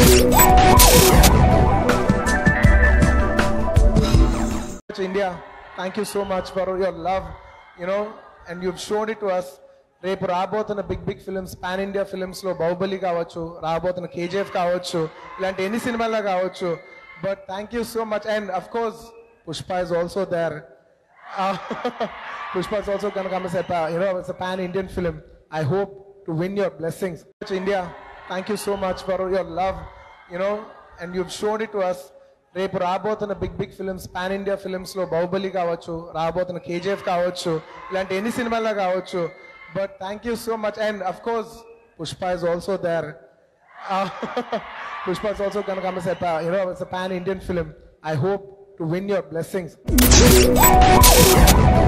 India, thank you so much for your love, and you've shown it to us. రేపు రాబోతున్న big films pan India films లో బాహుబలి కావచ్చు, రాబోతున్న KGF కావచ్చు, ఇలాంటి ఎన్ని సినిమాల్లో కావచ్చు. But thank you so much. And of course Pushpa is also there. Pushpa is also gonna come as it's a pan Indian film. I hope to win your blessings. India, thank you so much for your love, and you've shown it to us. రేపు రాబోతున్న big films pan India films లో బాహుబలి కావచ్చు, రాబోతున్న KGF కావచ్చు, ఇలాంటి ఎన్ని సినిమాల్లో కావచ్చు. But thank you so much. And of course Pushpa is also there. Pushpa is also gonna come as it's a pan Indian film. I hope to win your blessings.